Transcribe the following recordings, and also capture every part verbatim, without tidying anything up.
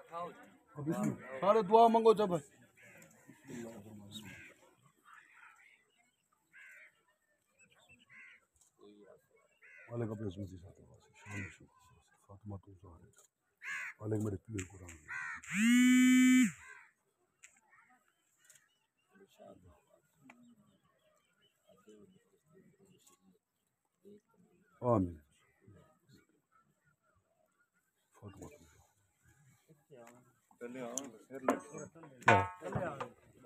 सारे दुआ मंगो जब वालेकुम फातिमा तो वालेकुम मेरे प्रिय कुरान आमीन फातिमा चले आओ फिर चले आओ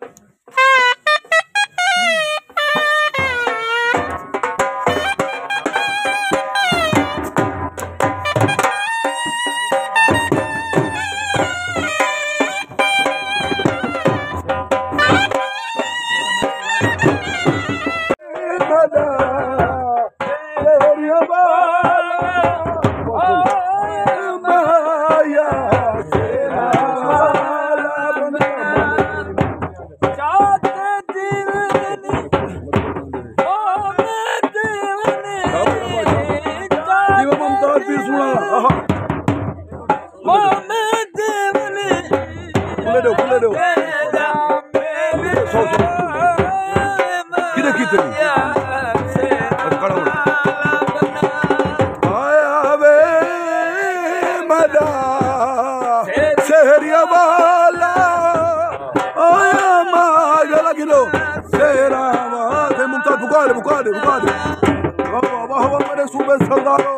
बुखार बुखार वाह वाह मेरे सूबे सरदारों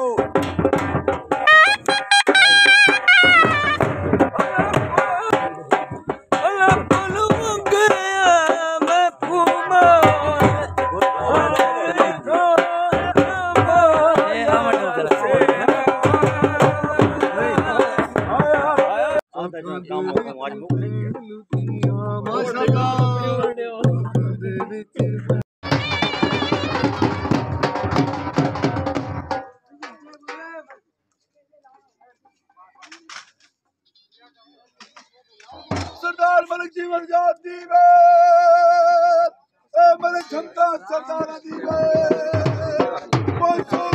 सरदार मलिक जीवन जाती है मलिक झंडा सरदार दी है